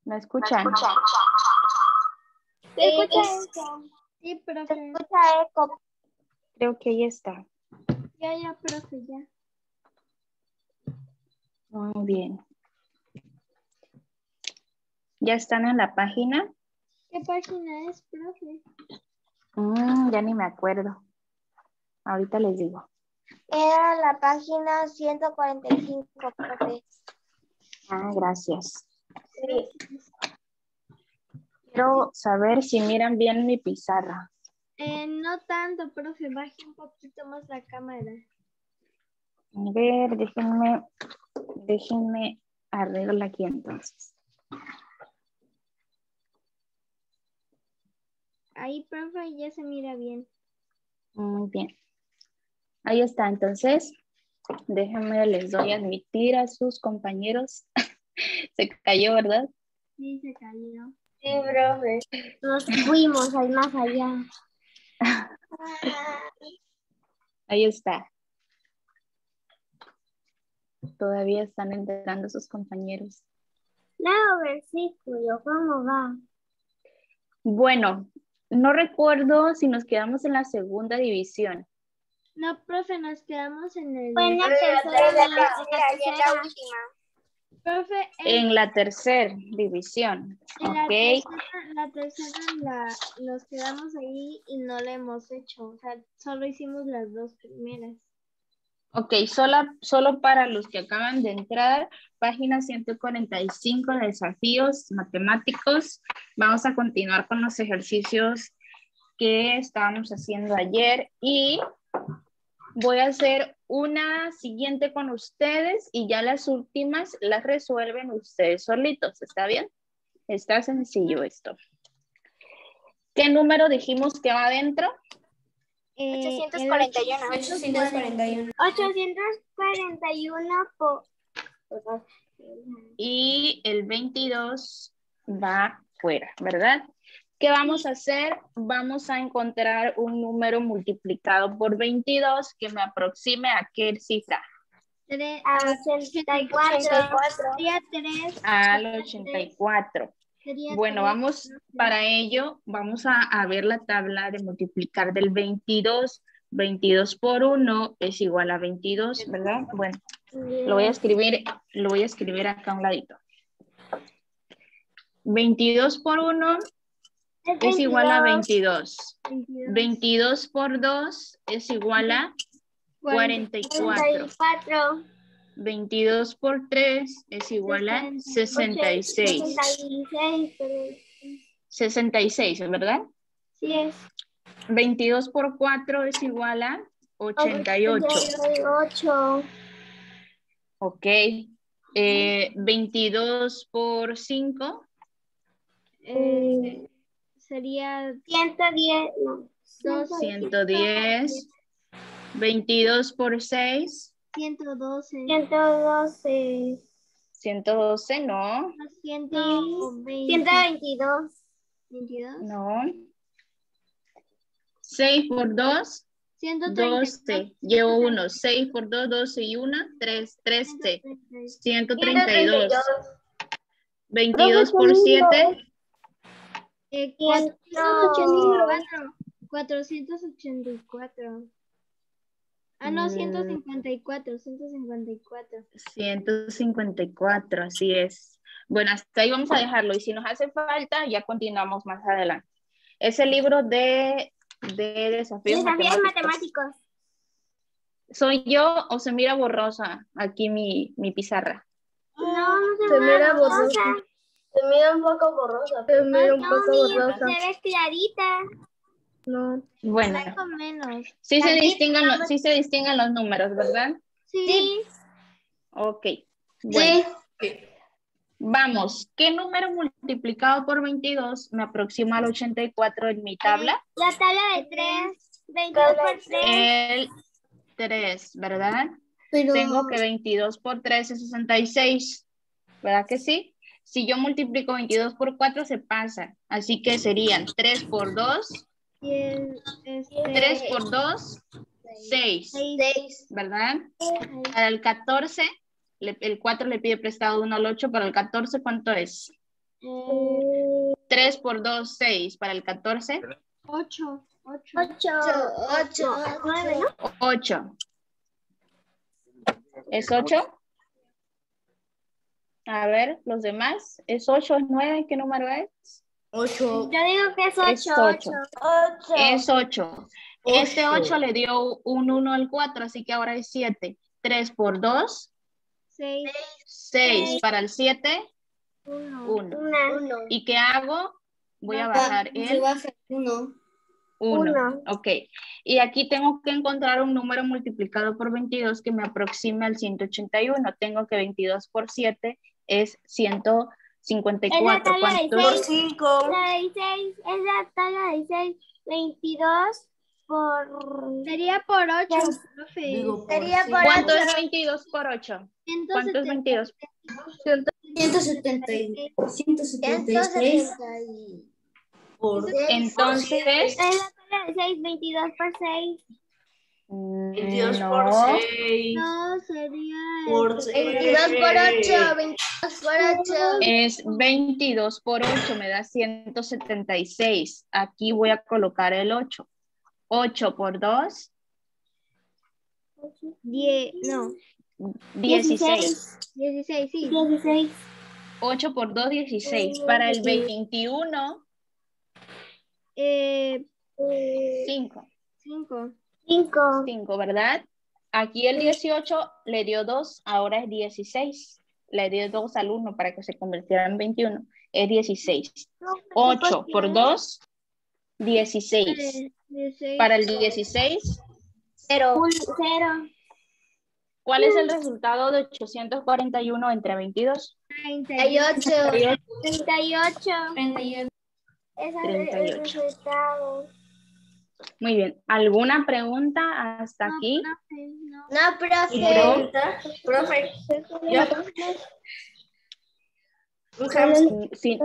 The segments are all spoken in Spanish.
¿Me escuchan? ¿Se escucha eso? Sí, ¿Se profe. escucha eco? Creo que ahí está. Ya, profe, ya. Muy bien. ¿Ya están en la página? ¿Qué página es, profe? Ya ni me acuerdo. Ahorita les digo. Era la página 145, profe. Gracias. Sí. Quiero saber si miran bien mi pizarra. No tanto, profe. Baje un poquito más la cámara. A ver, déjenme arreglar aquí entonces. Ahí, profe, ya se mira bien. Muy bien. Ahí está, entonces. Déjenme, les doy a admitir a sus compañeros. Se cayó, ¿verdad? Sí, se cayó. Sí, profe. Nos fuimos al más allá. Ahí está. Todavía están entrando sus compañeros. Nuevo versículo, ¿cómo va? Bueno, no recuerdo si nos quedamos en la segunda división. No, profe, nos quedamos en el... Fue en la tercera, la última. Profe, En la tercera división. en Ok. la tercera nos quedamos ahí y no la hemos hecho. O sea, solo hicimos las dos primeras. Ok, solo para los que acaban de entrar, página 145 de desafíos matemáticos. Vamos a continuar con los ejercicios que estábamos haciendo ayer y voy a hacer una siguiente con ustedes y ya las últimas las resuelven ustedes solitos, ¿está bien? Está sencillo esto. ¿Qué número dijimos que va adentro? 841. 841 por... Y el 22 va fuera, ¿verdad? ¿Qué vamos a hacer? Vamos a encontrar un número multiplicado por 22 que me aproxime a qué cifra. A 84. Sería 3. Al 84. Bueno, vamos, para ello, vamos a ver la tabla de multiplicar del 22. 22 por 1 es igual a 22, ¿verdad? Bueno, lo voy a escribir acá a un ladito. 22 por 1 es igual a 22. 22 por 2 es igual a 44. 22 por 3 es igual a 66. 66, ¿verdad? Sí es. 22 por 4 es igual a 88. Ok. 22 por 5. Sería 110. No. 110. 22 por 6. 112. 112. 112, no. 122. 22. No. 6 por 2. 132. 12. Llevo 1. 6 por 2, 12 y 1. 3. 13. 132. 22 por 7. 484. 484. Ah, no, 154. 154. 154, así es. Bueno, hasta ahí vamos a dejarlo. Y si nos hace falta, ya continuamos más adelante. Es el libro de desafíos matemáticos. ¿Soy yo o se mira borrosa aquí mi pizarra? No se mira borrosa. Se mira un poco borrosa. Se mira un poco borrosa. Se ve clarita. No. Bueno, Más o menos. sí se distinguen los números, ¿verdad? Sí. Ok. Bueno. Sí. Vamos, ¿qué número multiplicado por 22 me aproxima al 84 en mi tabla? La tabla de 3. 22 por 3. El 3, ¿verdad? Pero... Tengo que 22 por 3 es 66, ¿verdad que sí? Si yo multiplico 22 por 4 se pasa, así que serían 3 por 2, 3 por 2, 6, ¿verdad? Para el 14, el 4 le pide prestado 1 al 8, para el 14, ¿cuánto es? 3 por 2, 6. Para el 14, 8. 9, ¿no? 8. ¿Es 8? A ver, los demás. ¿Es 8? ¿Es 9? ¿Qué número es? 8. Yo digo que es 8. Es 8. Es 8. Este 8 le dio un 1 al 4, así que ahora es 7. 3 por 2, 6. 6. Para el 7, 1. 1. ¿Y qué hago? Voy a bajar el 1. 1. Ok. Y aquí tengo que encontrar un número multiplicado por 22 que me aproxime al 181. Tengo que 22 por 7 es 154. Es la tabla de ¿Cuántos? 5. La de 6 es la tabla de 6. 22 por... Sería por 8, Seis. profe. Digo, por Sería cinco. por ¿Cuánto 8. es 22 por 8? ¿Cuánto es 22? 176 por Entonces, Es la tabla de 6. 22 por 6. 22 por no. 6. No, sería... Por 6. 22 por 8. 22 por 8. Es 22 por 8, me da 176. Aquí voy a colocar el 8. 8 por 2, 10, no, 16. 16, sí. 16. 8 por 2, 16. Para el 21, 5. 5. 5. 5, ¿verdad? Aquí el 18 le dio 2, ahora es 16. Le dio 2 al 1 para que se convirtiera en 21. Es 16. 8 por 2, 16. 16. Para el 16, 0. ¿cuál es el resultado de 841 entre 22? 38. 38. 38. Ese es el 38. resultado. Muy bien. ¿Alguna pregunta hasta aquí? No. No, profe. Pregunta, profe. Ya. Un hamster. Sí.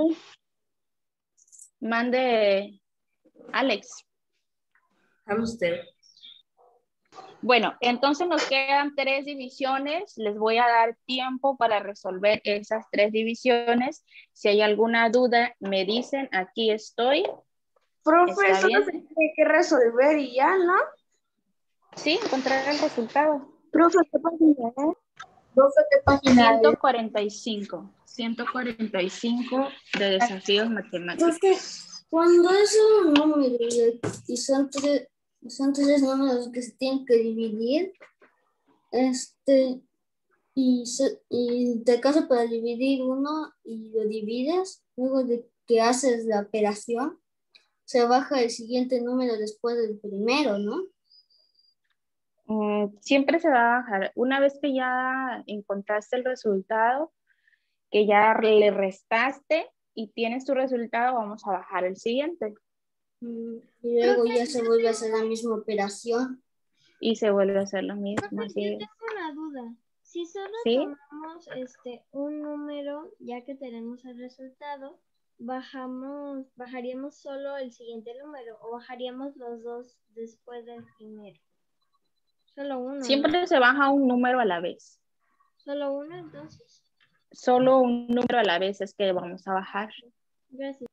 Mande, Alex. Hamster. Bueno, entonces nos quedan 3 divisiones. Les voy a dar tiempo para resolver esas 3 divisiones. Si hay alguna duda, me dicen, aquí estoy. Profe, ¿Está eso bien? no se tiene que resolver y ya, ¿no? Sí, encontrar el resultado. Profe, ¿qué página es? Profe, ¿qué página es? 145. 145 de desafíos matemáticos. Profe, cuando es un número y son tres números que se tienen que dividir, y te caso para dividir uno y lo divides, luego de que haces la operación, se baja el siguiente número después del primero, ¿no? Siempre se va a bajar. Una vez que ya encontraste el resultado, que ya le restaste y tienes tu resultado, vamos a bajar el siguiente. Y luego ya se vuelve a hacer la misma operación. Y se vuelve a hacer lo mismo. Profe, Así yo es. tengo una duda. Si solo ¿Sí? tomamos un número, ya que tenemos el resultado, bajaríamos solo el siguiente número o bajaríamos los dos después del primero. Solo uno, ¿no? Siempre se baja un número a la vez. Solo uno, entonces. Solo un número a la vez es que vamos a bajar. Gracias.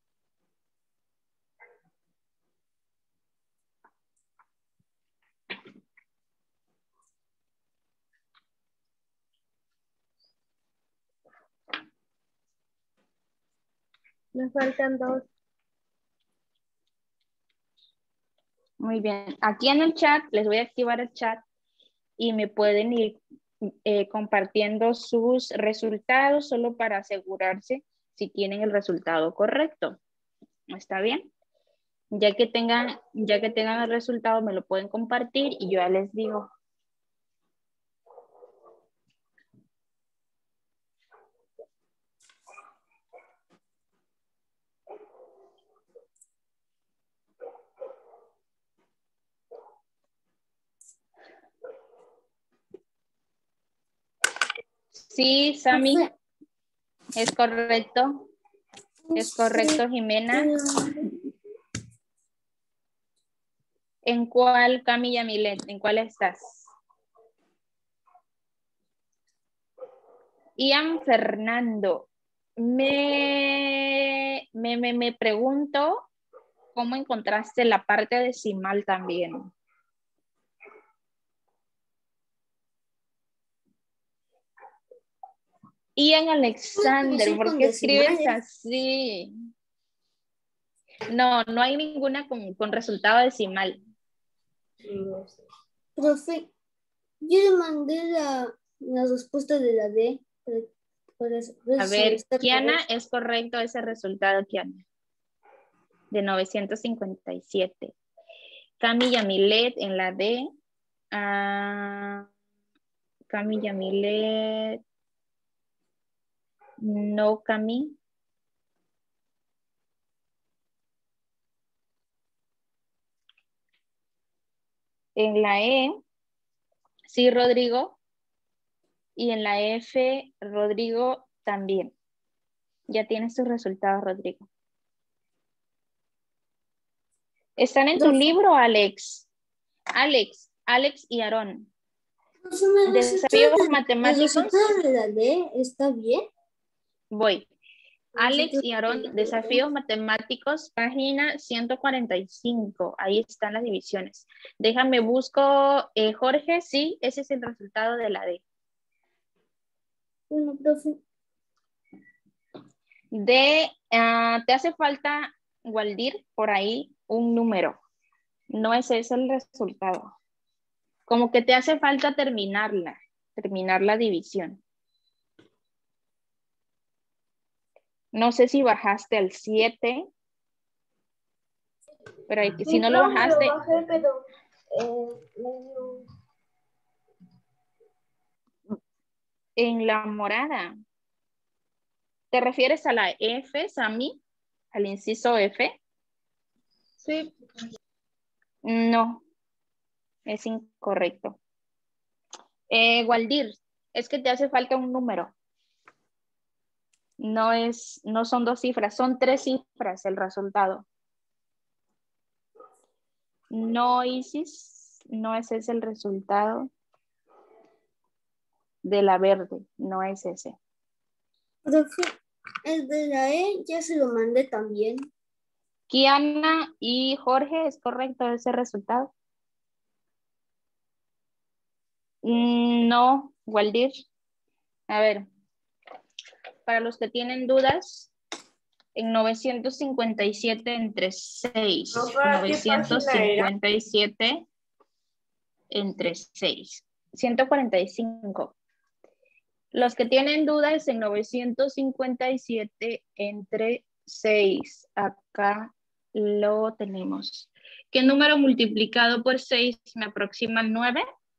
Me faltan 2. Muy bien. Aquí en el chat, les voy a activar el chat y me pueden ir compartiendo sus resultados solo para asegurarse si tienen el resultado correcto. ¿Está bien? Ya que tengan el resultado, me lo pueden compartir y yo ya les digo. Sí, Sammy, es correcto. Es correcto, Jimena. ¿En cuál, Camilla Milet? ¿En cuál estás? Ian Fernando. Me pregunto cómo encontraste la parte decimal también. Ian Alexander, ¿por qué escribes así? No, no hay ninguna con resultado decimal. Profe, yo le mandé la respuesta de la D. A ver, Kiana, es correcto ese resultado, Kiana. De 957. Cami Yamilet en la D. Cami Yamilet. No, Cami. En la E, sí, Rodrigo. Y en la F, Rodrigo también. Ya tienes tus resultados, Rodrigo. ¿Están en tu libro, Alex? Alex y Aarón. Desafíos matemáticos. ¿El resultado de la D está bien? Voy. Alex y Aarón, desafíos matemáticos, página 145. Ahí están las divisiones. Déjame busco, Jorge, sí, ese es el resultado de la D. Bueno, profe. Te hace falta, Waldir, por ahí un número. No ese es el resultado. Como que te hace falta terminar la división. No sé si bajaste al 7. Pero si no lo bajaste. Lo bajé, pero En la morada. ¿Te refieres a la F, Sammy? ¿Al inciso F? Sí. No, es incorrecto. Waldir, es que te hace falta un número. No son 2 cifras, son 3 cifras el resultado. No, Isis, no ese es el resultado de la verde, no es ese. Profe, el de la E ya se lo mandé también. Kiana y Jorge, ¿es correcto ese resultado? No, Waldir. A ver, para los que tienen dudas, en 957 entre 6. No, ¿para qué página era? 957 entre 6. 145. Los que tienen dudas en 957 entre 6. Acá lo tenemos. ¿Qué número multiplicado por 6 me aproxima al 9?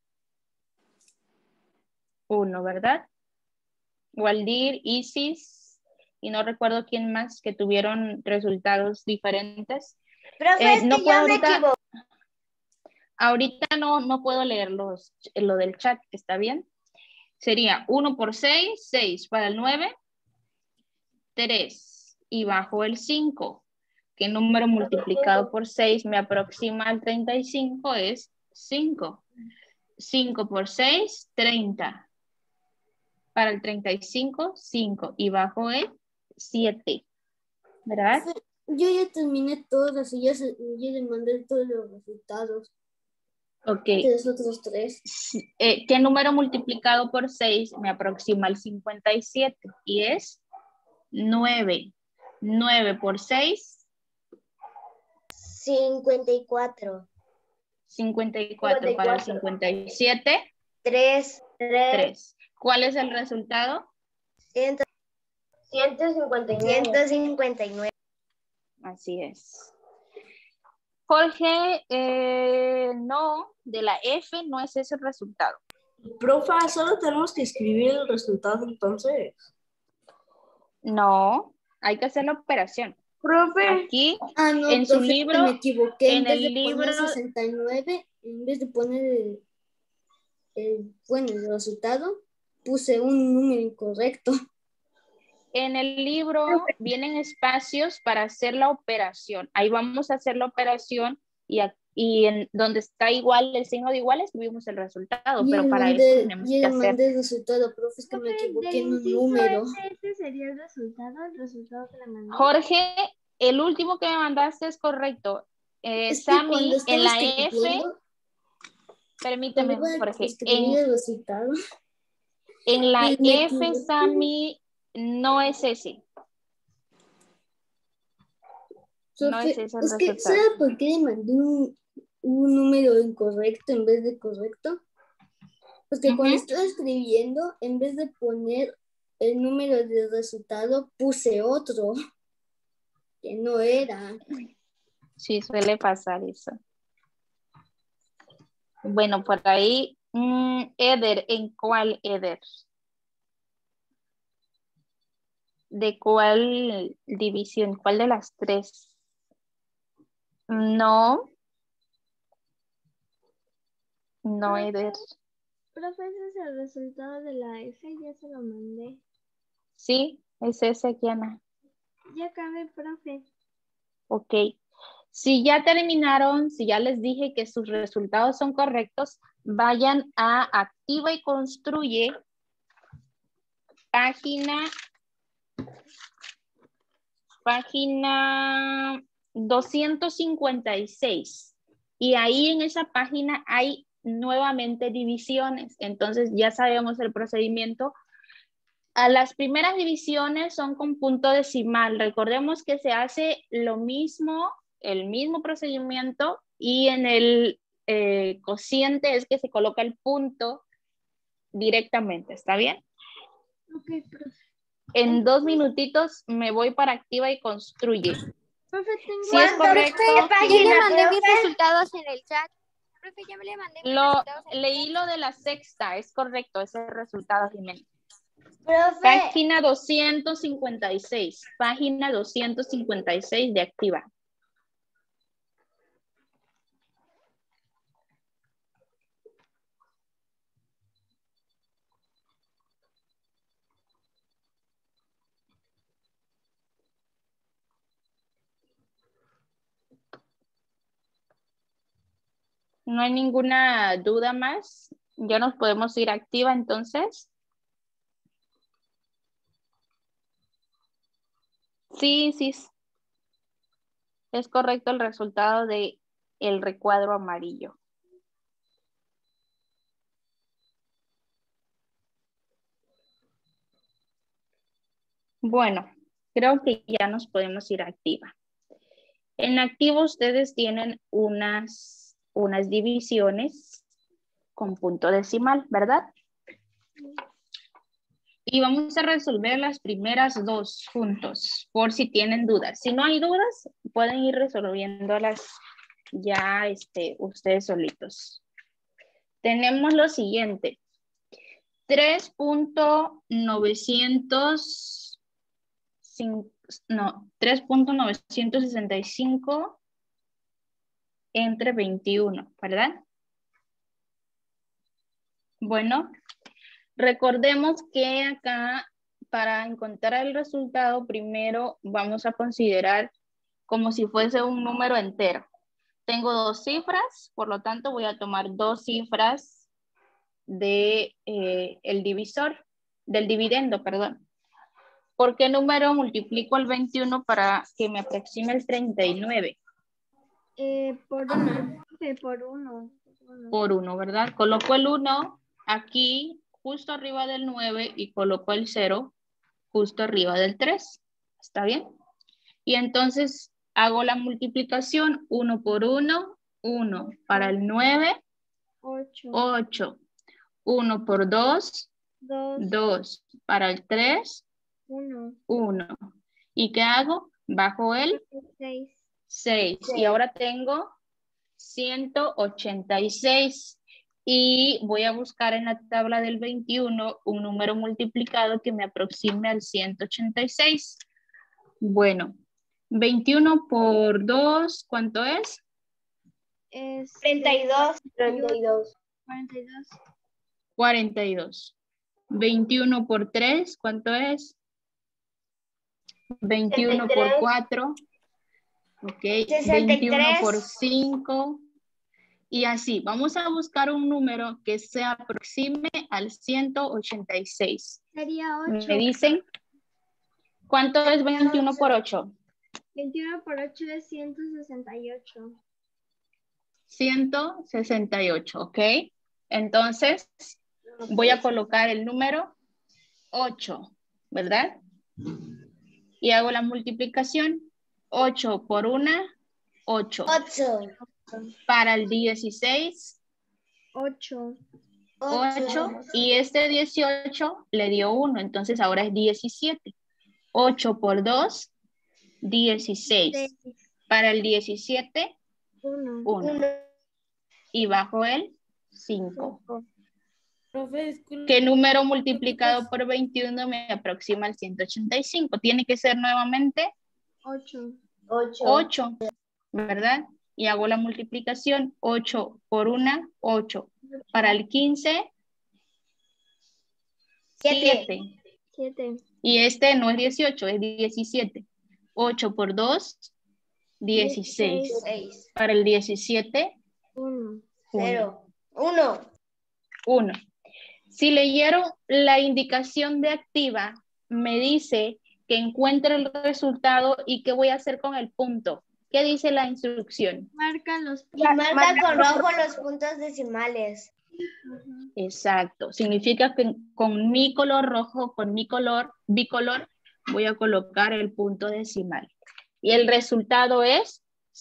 1, ¿verdad? Waldir, Isis, y no recuerdo quién más que tuvieron resultados diferentes. Profe, No puedo yo me equivoco. ahorita no puedo leer lo del chat, ¿está bien? Sería 1 por 6, 6 para el 9, 3 y bajo el 5. ¿Qué número multiplicado por 6 me aproxima al 35? Es 5. 5 por 6, 30. Para el 35, 5 y bajo el 7. ¿Verdad? Yo ya terminé todas y ya le mandé todos los resultados. Ok. De los otros 3. ¿Qué número multiplicado por 6 me aproxima al 57? Y es 9. 9 por 6. 54. 54 para el 57. 3. 3. ¿Cuál es el resultado? 159. Así es. Jorge, no, de la F no es ese el resultado. Profa, solo tenemos que escribir el resultado entonces. No, hay que hacer la operación. Profe. Aquí, No, en su libro, me equivoqué. en el libro, 69, en vez de poner el resultado, puse un número incorrecto. En el libro vienen espacios para hacer la operación. Ahí vamos a hacer la operación y y en donde está igual el signo de igual escribimos el resultado, Y pero le para eso mandé, tenemos y que le hacer. mandé el resultado, profe, es que me Profe, equivoqué del en un inciso número. ese sería el resultado que le mandé. Jorge, el último que me mandaste es correcto. Es que cuando Sammy, en estaba la F, escribiendo, permíteme, cuando iba a Jorge, escribir el resultado, en la me F, equivoqué. Sammy, no es ese. No es Profe, ese el es que, resultado. ¿sabe por qué le mandé un número incorrecto en vez de correcto? Porque cuando estaba escribiendo, en vez de poner el número del resultado, puse otro, que no era. Sí, suele pasar eso. Bueno, por ahí, Eder, ¿en cuál Eder? ¿De cuál división? ¿Cuál de las tres? No. No, Eder. Profe, ese es el resultado de la F, ya se lo mandé. Sí, es ese, Kiana. Ya acabé, profe. Ok. Si ya terminaron, si ya les dije que sus resultados son correctos, vayan a Activa y Construye, página 256. Y ahí en esa página hay nuevamente divisiones. Entonces ya sabemos el procedimiento. A las primeras divisiones son con punto decimal. Recordemos que se hace lo mismo, el mismo procedimiento, y en el cociente es que se coloca el punto directamente. ¿Está bien? Ok, profe. En 2 minutitos me voy para Activa y Construye. Profe, tengo... Si es correcto, Ya le mandé mis resultados en el chat. Profe, ya me le mandé mis resultados en el leí chat. lo de la sexta, es correcto, ese resultado, Jiménez. Profe, Página 256, página 256 de Activa. No hay ninguna duda más. Ya nos podemos ir a Activa entonces. Sí, sí. Es correcto el resultado de el recuadro amarillo. Bueno, creo que ya nos podemos ir a Activa. En Activa ustedes tienen unas divisiones con punto decimal, ¿verdad? Y vamos a resolver las primeras dos juntos, por si tienen dudas. Si no hay dudas, pueden ir resolviéndolas ya ustedes solitos. Tenemos lo siguiente. 3.965 entre 21, ¿verdad? Bueno, recordemos que acá para encontrar el resultado primero vamos a considerar como si fuese un número entero. Tengo dos cifras, por lo tanto voy a tomar dos cifras de el divisor, del dividendo, perdón. ¿Por qué número multiplico el 21 para que me aproxime el 39? Por uno, profe, por uno. Por 1, ¿verdad? Coloco el 1 aquí justo arriba del 9 y coloco el 0 justo arriba del 3. ¿Está bien? Y entonces hago la multiplicación 1 por 1, 1 para el 9, 8. 1 por 2, 2 para el 3, 1. ¿Y qué hago? Bajo el 6. Y ahora tengo 186. Y voy a buscar en la tabla del 21 un número multiplicado que me aproxime al 186. Bueno, 21 por 2, ¿cuánto es? 32. 32. 42. 21 por 3, ¿cuánto es? 21 por 4. Ok. 63. 21 por 5. Y así, vamos a buscar un número que se aproxime al 186. Sería 8. Me dicen, ¿cuánto es 21 por 8? 21 por 8 es 168. 168, ¿ok? Entonces, voy a colocar el número 8, ¿verdad? Y hago la multiplicación. 8 por 1, 8. 8. Para el 16, 8. 8. Y este 18 le dio 1, entonces ahora es 17. 8 por 2, 16. Para el 17, 1. Y bajo el 5. ¿Qué número multiplicado por 21 me aproxima al 185? Tiene que ser nuevamente 8, ¿verdad? Y hago la multiplicación. 8 por 1, 8. Para el 15, 7. Y este no es 18, es 17. 8 por 2, 16. Para el 17, 1. 1. Si leyeron la indicación de activa, me dice que encuentre el resultado y qué voy a hacer con el punto. ¿Qué dice la instrucción? Marca los Y marca con rojo los puntos decimales. Exacto. Significa que con mi color rojo, con mi color bicolor, voy a colocar el punto decimal. Y el resultado es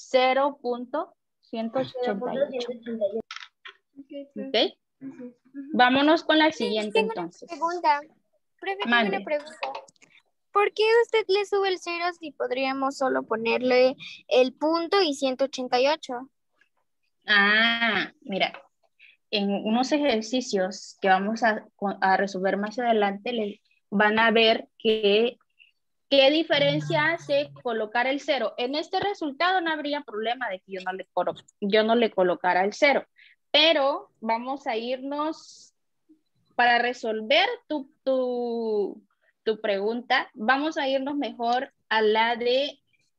0.188. ¿Ok? Vámonos con la siguiente entonces. Pregunta. Profe, tengo Mande. una pregunta. ¿Por qué usted le sube el 0 si podríamos solo ponerle el punto y 188? Ah, mira. En unos ejercicios que vamos a resolver más adelante, van a ver qué diferencia hace colocar el 0. En este resultado no habría problema de que yo no le colocara el 0, pero vamos a irnos, para resolver tu pregunta, vamos a irnos mejor a la de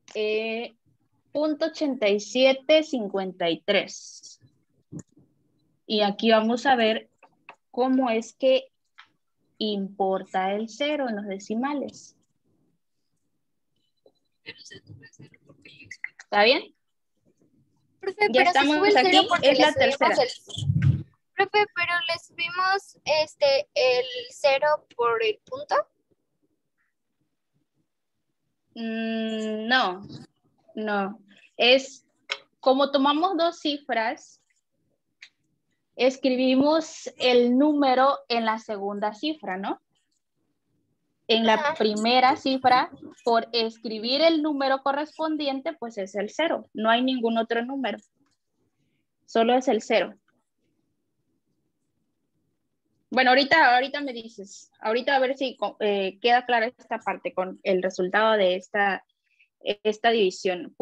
.8753. Y aquí vamos a ver cómo es que importa el 0 en los decimales. ¿Está bien? Profe, Ya pero se estamos sube el 0 aquí, porque es le la subimos tercera. Profe, pero le subimos el 0 por el punto. No. Es como tomamos dos cifras, escribimos el número en la segunda cifra, ¿no? En la primera cifra, por escribir el número correspondiente, pues es el 0. No hay ningún otro número. Solo es el 0. Bueno, ahorita me dices. Ahorita a ver si queda clara esta parte con el resultado de esta división.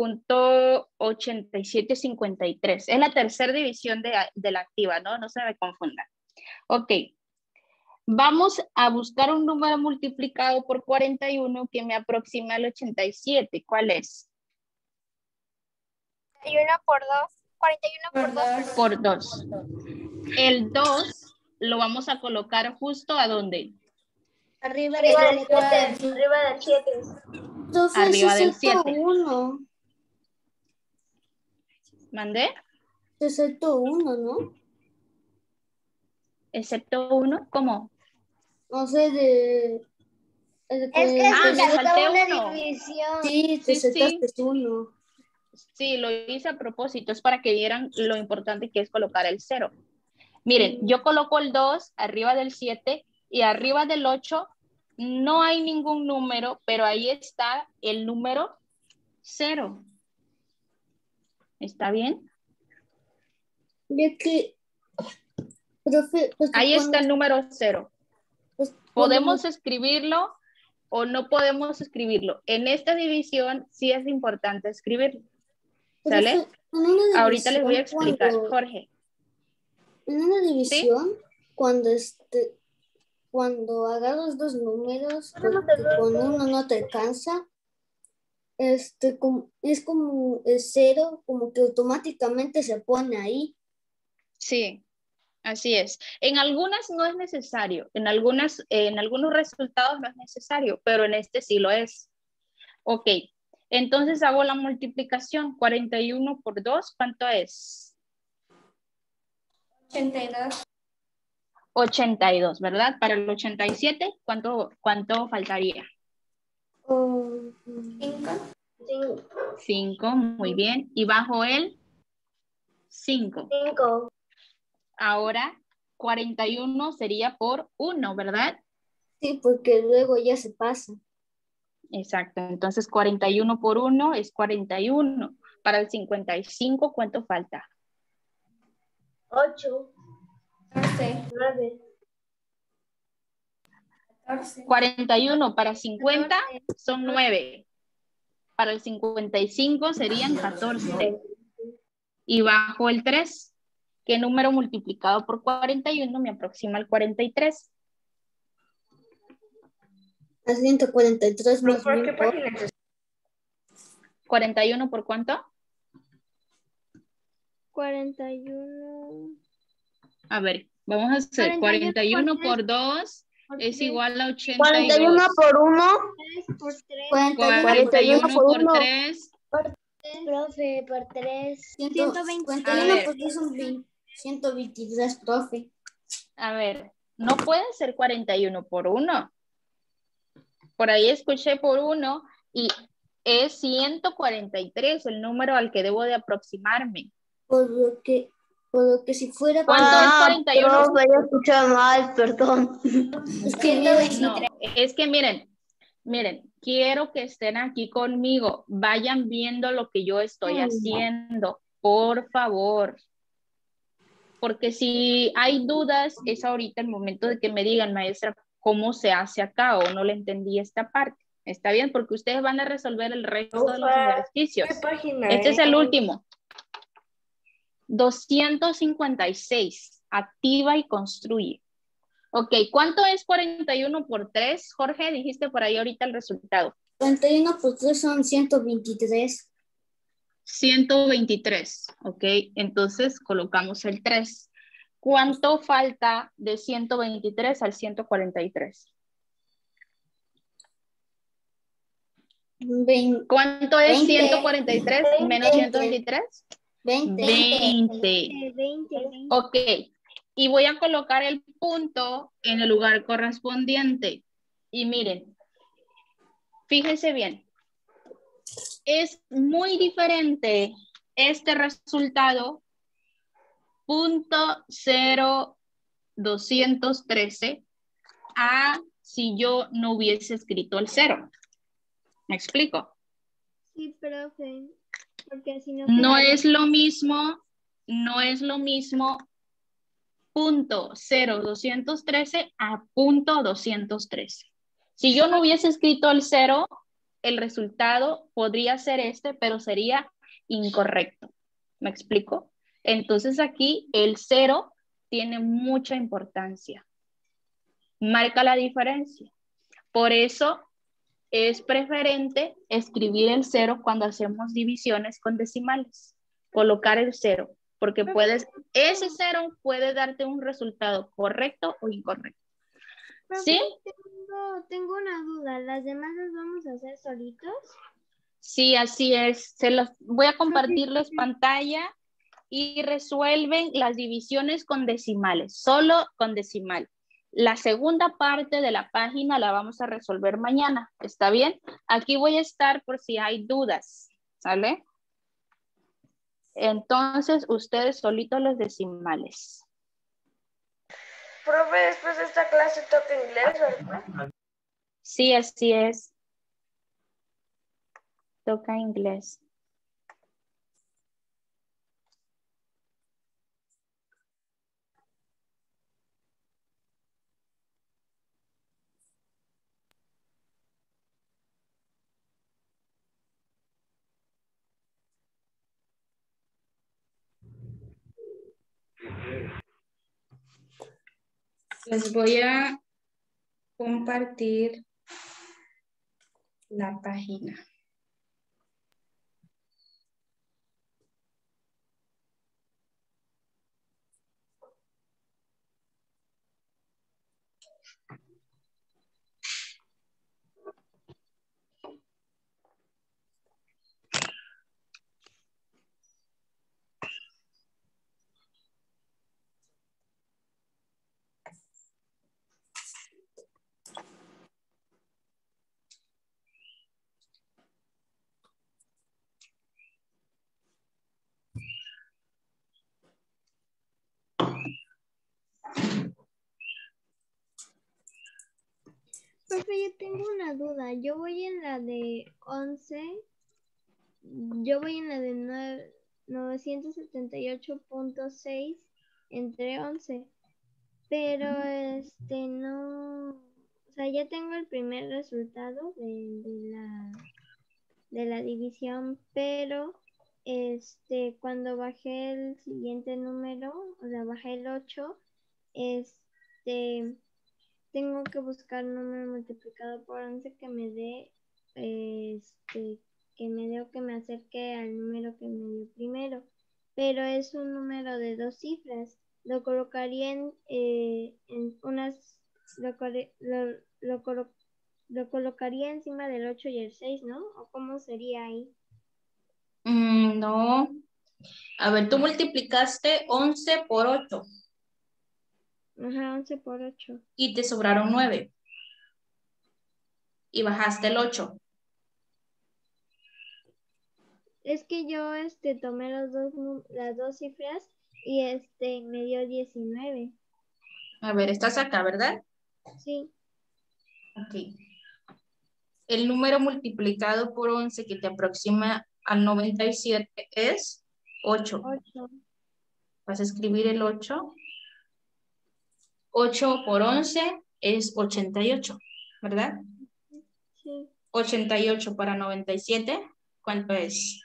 .8753. Es la tercera división de la activa, ¿no? No se me confunda. Ok. Vamos a buscar un número multiplicado por 41 que me aproxima al 87. ¿Cuál es? 41 por 2. Por 2. El 2 lo vamos a colocar justo ¿a dónde? Arriba del 7. Arriba del 7. 1. ¿Mandé? Excepto 1, ¿no? Excepto 1, ¿cómo? No sé, Es que me se salté saltó una uno. división. Sí, te saltaste 1. Sí, lo hice a propósito, es para que vieran lo importante que es colocar el 0. Miren, yo coloco el 2 arriba del 7 y arriba del 8 no hay ningún número, pero ahí está el número 0. ¿Está bien? Ya que, profe, pues Ahí está el número 0. pues, ¿Podemos escribirlo o no podemos escribirlo? En esta división sí es importante escribirlo. ¿Sale? Ahorita les voy a explicar, Jorge. En una división, ¿Sí? cuando agarras dos números, porque con uno no te alcanza, es como el 0, como que automáticamente se pone ahí. Sí, así es. En algunas no es necesario, en algunos resultados no es necesario, pero en este sí lo es. Ok, entonces hago la multiplicación. 41 por 2, ¿cuánto es? 82. 82, ¿verdad? Para el 87, ¿cuánto faltaría? 5. 5, muy bien. Y bajo el 5. 5. Ahora 41 sería por 1, ¿verdad? Sí, porque luego ya se pasa. Exacto. Entonces 41 por 1 es 41. Para el 55, ¿cuánto falta? 8. 14. 9. 14. 41 para 50 14. son 9. Para el 55 serían 14. Y bajo el 3, ¿qué número multiplicado por 41 me aproxima al 43? A 143 más ¿Por qué 1000 página es? 41 por ¿cuánto? 41. A ver, vamos a hacer 41 por 2 es igual a 41 82. por 1. 3 por 3. 41 por 1. 3. Profe, por 3. 121 A ver. por 3 son 123, profe. A ver, no puede ser 41 por 1. Por ahí escuché por 1 y es 143 el número al que debo de aproximarme. Por lo que si fuera... ¿Cuánto es 41? Profe, yo escuché mal, perdón. Es que miren, No, es que miren, quiero que estén aquí conmigo. Vayan viendo lo que yo estoy haciendo, por favor. Porque si hay dudas, es ahorita el momento de que me digan, maestra, ¿cómo se hace acá? O no le entendí esta parte. Está bien, porque ustedes van a resolver el resto de los ejercicios. ¿Qué página Este es el último. 256. Activa y construye. Ok, ¿cuánto es 41 por 3? Jorge, dijiste por ahí ahorita el resultado. 41 por 3 son 123. 123, ok, entonces colocamos el 3. ¿Cuánto falta de 123 al 143? 20. ¿Cuánto es 20. 143 menos 123? 20. 20. Ok, y voy a colocar el punto en el lugar correspondiente. Y miren, fíjense bien, es muy diferente este resultado, .0213, a si yo no hubiese escrito el 0. ¿Me explico? Sí, profe. Porque si no No quedaría- es lo mismo .0213 a .213. Si yo no hubiese escrito el 0, el resultado podría ser este, pero sería incorrecto. ¿Me explico? Entonces aquí el 0 tiene mucha importancia. Marca la diferencia. Por eso es preferente escribir el 0 cuando hacemos divisiones con decimales. Colocar el 0, porque ese 0 puede darte un resultado correcto o incorrecto. Profe, ¿Sí? tengo una duda. ¿Las demás las vamos a hacer solitos? Sí, así es. Voy a compartirles pantalla y resuelven las divisiones con decimales, solo con decimal. La segunda parte de la página la vamos a resolver mañana, ¿está bien? Aquí voy a estar por si hay dudas, ¿sale? Entonces, ustedes solitos los decimales. Profe, después de esta clase toca inglés, ¿verdad? Sí, así es. Toca inglés. Les voy a compartir la página. Profe, yo tengo una duda. Yo voy en la de 11. Yo voy en la de 978.6 entre 11. Pero no. O sea, ya tengo el primer resultado de la división, pero cuando bajé el siguiente número, o sea, bajé el 8, tengo que buscar un número multiplicado por 11 que me dé, que me dé o que me acerque al número que me dio primero. Pero es un número de 2 cifras. Lo colocaría en unas, lo colocaría encima del 8 y el 6, ¿no? ¿O cómo sería ahí? No. A ver, tú multiplicaste 11 por 8 Ajá, 11 por 8. y te sobraron 9. Y bajaste el 8. Es que yo tomé las dos cifras y me dio 19. A ver, estás acá, ¿verdad? Sí. Ok. El número multiplicado por 11 que te aproxima al 97 es 8. 8. Vas a escribir el 8. 8 por 11 es 88, ¿verdad? Sí. 88 para 97, ¿cuánto es?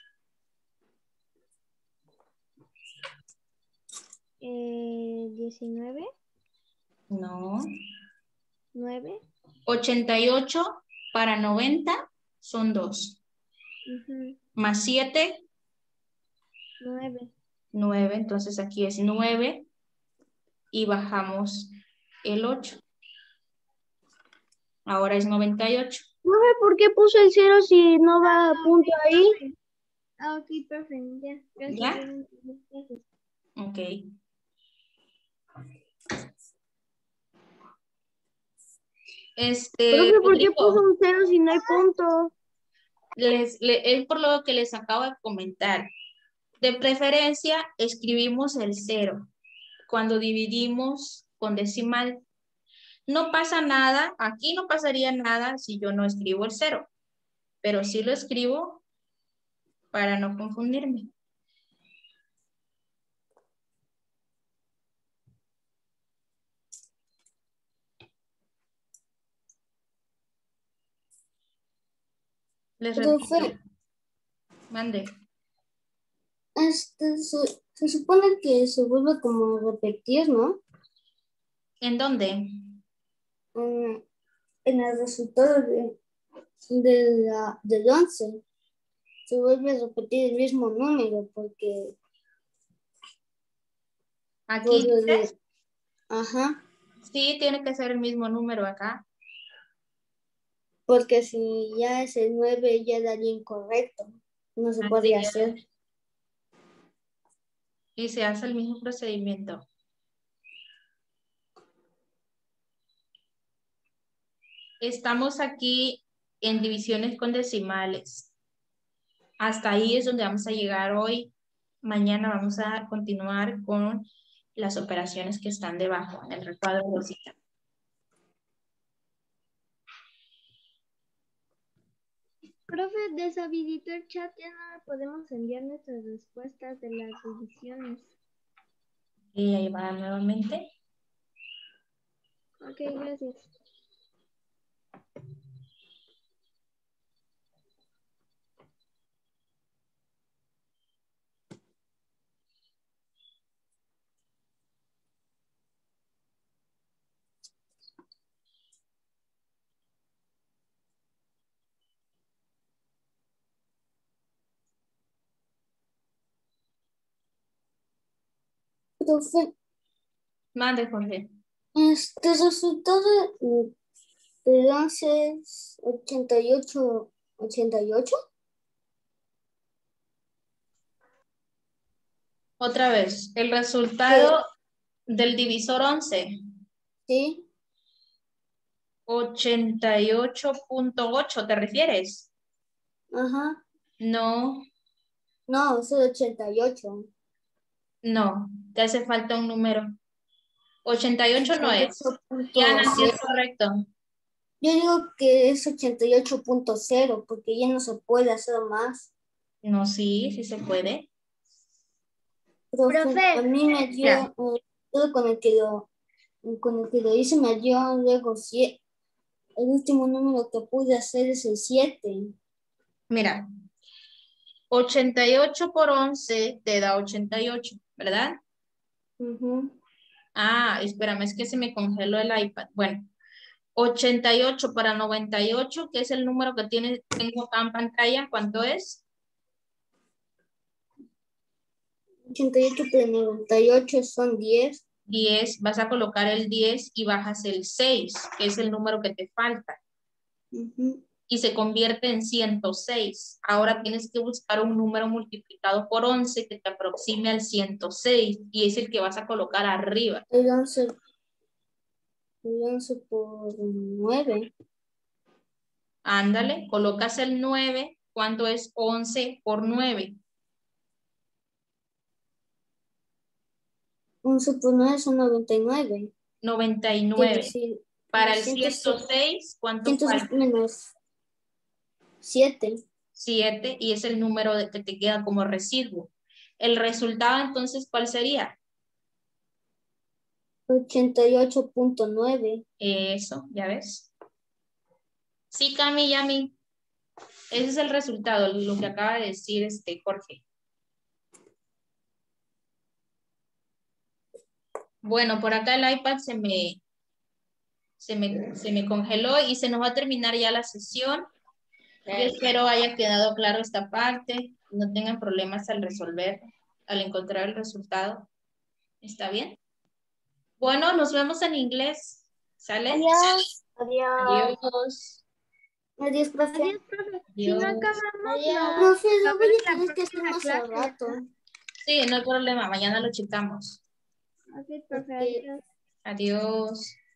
19. No. 9. 88 para 90 son 2. Más 7. 9. 9, entonces aquí es 9 y bajamos el 8. Ahora es 98. Profe, ¿por qué puse el 0 si no va a punto ahí? Ah, ok, profe, ya. Gracias. ¿Ya? Gracias. Ok. Profe, ¿por qué puso Rodrigo, un 0 si no hay punto? es por lo que les acabo de comentar. De preferencia, escribimos el 0 cuando dividimos con decimal. No pasa nada, aquí no pasaría nada si yo no escribo el 0, pero sí lo escribo para no confundirme. Les repito. Profe, Mande. se supone que se vuelve como a repetir, ¿no? ¿En dónde? En el resultado del 11. Se vuelve a repetir el mismo número porque Aquí dice, ajá, sí, tiene que ser el mismo número acá. porque si ya es el 9 ya daría incorrecto. No se Así podría es. hacer. Y se hace el mismo procedimiento. Estamos aquí en divisiones con decimales. Hasta ahí es donde vamos a llegar hoy. Mañana vamos a continuar con las operaciones que están debajo en el recuadro rosita. Profe, deshabilitó el chat, ya no podemos enviar nuestras respuestas de las divisiones. Y ahí va nuevamente. Ok, gracias. Profe, Mande, Jorge. este resultado del 11 es 88. ¿88? Otra vez, el resultado del divisor 11. Sí. 88.8, ¿te refieres? Ajá. No, No, es el 88. no, te hace falta un número. 88 no es. 88.7. Diana, sí es correcto. Yo digo que es 88.0 porque ya no se puede hacer más. No, sí, sí se puede. Profe, a mí me Ya. dio, todo con el que lo hice me dio luego el último número que pude hacer es el 7. Mira, 88 por 11 te da 88, ¿verdad? Ah, espérame, es que se me congeló el iPad. Bueno, 88 para 98, que es el número que tengo acá en pantalla, ¿cuánto es? 88 por 98 son 10. 10, vas a colocar el 10 y bajas el 6, que es el número que te falta. Y se convierte en 106. Ahora tienes que buscar un número multiplicado por 11 que te aproxime al 106 y es el que vas a colocar arriba. El 11 por 9. Ándale, colocas el 9. ¿Cuánto es 11 por 9? 11 por 9 son 99. 99. Sí, Para el 106, 106, ¿cuánto 106 falta? menos 7. 7 y es el número que te queda como residuo. El resultado entonces, ¿cuál sería? 88.9. Eso, ¿ya ves? Sí, Cami, Yami. Ese es el resultado, lo que acaba de decir Jorge. Bueno, por acá el iPad se me congeló y se nos va a terminar ya la sesión. Yo espero haya quedado claro esta parte, no tengan problemas al resolver, al encontrar el resultado. ¿Está bien? Bueno, nos vemos en inglés. ¿Sale? Adiós. Adiós. Adiós, profe. Adiós, profe. Si no Adiós. acabamos, Profe, lo voy a la tener que hacer próxima más clase, al rato. Sí, no hay problema, mañana lo checamos. Ok, profe, Ok. adiós. Adiós.